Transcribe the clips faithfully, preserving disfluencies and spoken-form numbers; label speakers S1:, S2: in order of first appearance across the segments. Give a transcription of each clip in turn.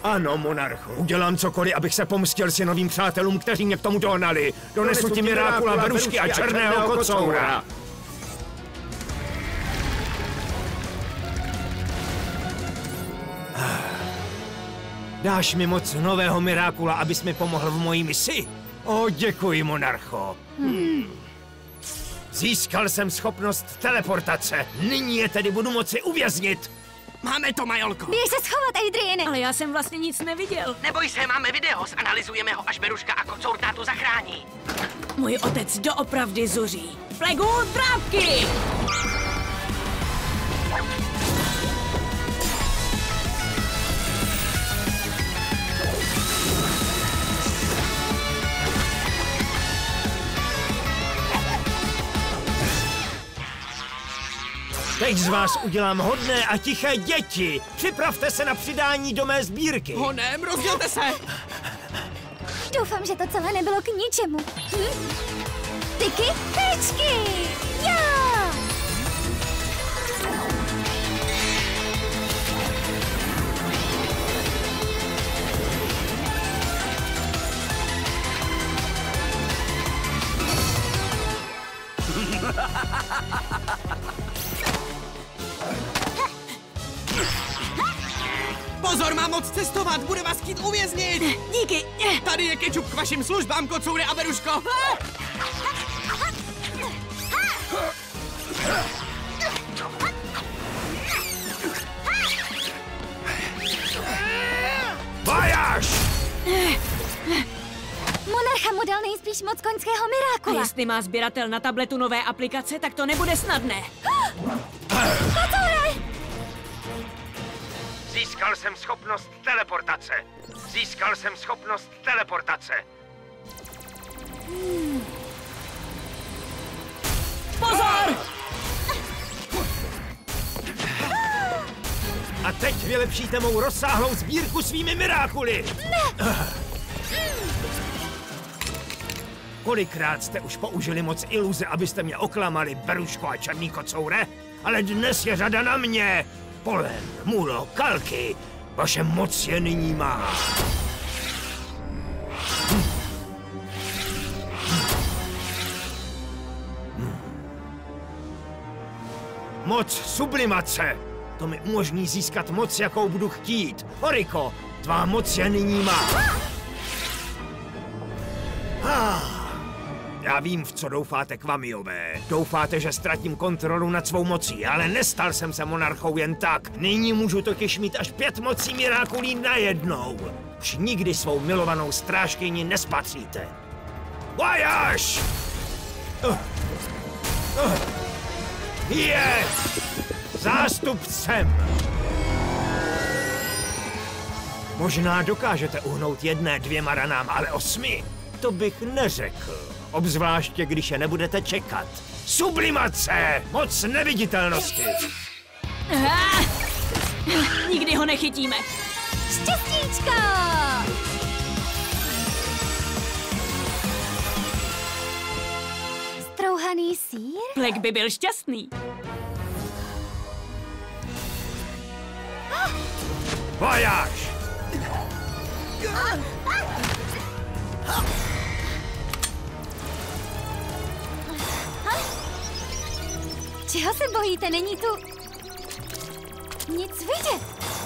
S1: Ano, monarcho. Udělám cokoliv, abych se pomstil si novým přátelům, kteří mě k tomu dohnali. Donesu ti Mirákula, Berušky a černého kocoura. Dáš mi moc nového Mirákula, abys mi pomohl v mojí misi? O, děkuji, monarcho. Hmm. Získal jsem schopnost teleportace. Nyní je tedy budu moci uvěznit.
S2: Máme to, Majolko.
S3: Běž se schovat, Adriene.
S4: Ale já jsem vlastně nic neviděl.
S2: Neboj se, máme video, zanalyzujeme ho, až Beruška a kocour tátu zachrání.
S4: Můj otec doopravdy zuří. Flegu, trávky!
S1: Teď z vás udělám hodné a tiché děti. Připravte se na přidání do mé sbírky.
S2: Honem, rozdělte se!
S3: Doufám, že to celé nebylo k ničemu. Hm? Tyky, tečky! Jo!
S2: Pozor, má moc cestovat, bude vás chtít uvěznit!
S4: Díky!
S2: Tady je kečup k vašim službám, kocoure a Beruško!
S1: Vajaš!
S3: Monarcha mu dal nejspíš moc koňského
S4: A
S3: Mirákula.
S4: jestli má sběratel na tabletu nové aplikace, tak to nebude snadné.
S3: Kocoure!
S1: Získal jsem schopnost teleportace. Získal jsem schopnost teleportace.
S3: Hmm.
S4: Pozor!
S1: A teď vylepšíte mou rozsáhlou sbírku svými Mirákuly.
S3: Ne.
S1: Kolikrát jste už použili moc iluze, abyste mě oklamali, Beruško a černý kocoure? Ale dnes je řada na mě. Polen, Mulo, Kalky, vaše moc je nyní má. Moc sublimace. To mi umožní získat moc, jakou budu chtít. Oriko, tvá moc je nyní má. Ah. Já vím, v co doufáte, Kvamiové. Doufáte, že ztratím kontrolu nad svou mocí, ale nestal jsem se monarchou jen tak. Nyní můžu totiž mít až pět mocí Mirákulí najednou. Už nikdy svou milovanou strážkyni nespatříte. Vajaš! Uh. Uh. Je! Zástupcem! Možná dokážete uhnout jedné, dvěma ranám, ale osmi? To bych neřekl. Obzvláště, když je nebudete čekat. Sublimace! Moc neviditelnosti!
S4: Ah! Nikdy ho nechytíme.
S3: Štěstíčko! Strouhaný sýr?
S4: Plek by byl šťastný.
S1: Vajáš!
S3: Čeho se bojíte? Není tu nic vidět.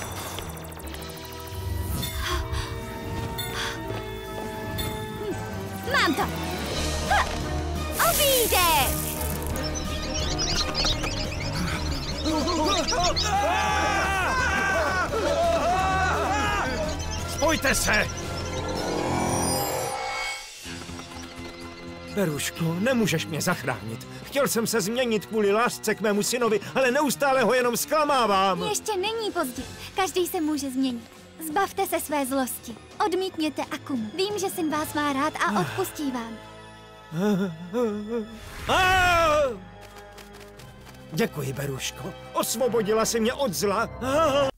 S3: Mám to. Obídek.
S1: Spojte se! Beruško, nemůžeš mě zachránit. Chtěl jsem se změnit kvůli lásce k mému synovi, ale neustále ho jenom zklamávám.
S3: Ještě není pozdě. Každý se může změnit. Zbavte se své zlosti. Odmítněte Akumu. Vím, že syn vás má rád a odpustí vám.
S1: Děkuji, Beruško. Osvobodila jsi mě od zla.